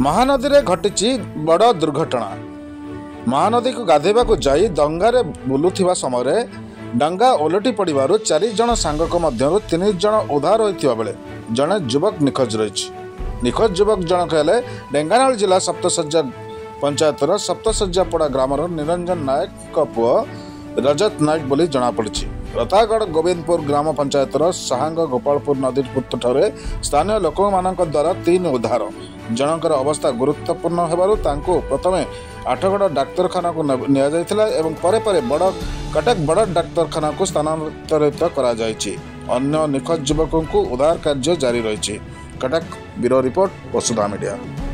महानदी रे घटिची बड़ दुर्घटना। महानदी को गाधेबा को जाई डंगारे बुलुथिबा समय डंगा ओलटी पड़िबारु 4 जण सांगक मध्यरु 3 जण उद्धार होइतिबा बेले जणे युवक निखोज रहिछि। निखोज युवक जनक हेले ढेंकानाल जिला सप्तसज्जा पंचायतर सप्तसज्जापड़ा ग्रामर निरंजन नायक पुओ रजत नायक बोली जना पड़िछि। रतागढ़ गोविंदपुर ग्राम पंचायतर साहांग गोपालपुर नदी पुत्तठरे स्थानीय लोक मानक द्वारा 3 उद्धार। जनकर अवस्था गुरुत्वपूर्ण हेबारु तांको प्रथमे आठगड़ डाक्तरखाना को निया जायथिला एवं परे परे कटक बड़ डाक्तरखाना को स्थानांतरित करा जायछि। अन्य निखोज युवकों को उद्धार कार्य जारी रहिछि। Cuttack bureau report Vasudha media.